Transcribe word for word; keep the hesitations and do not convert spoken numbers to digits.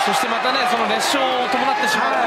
そしてまたねその熱唱を伴ってしまう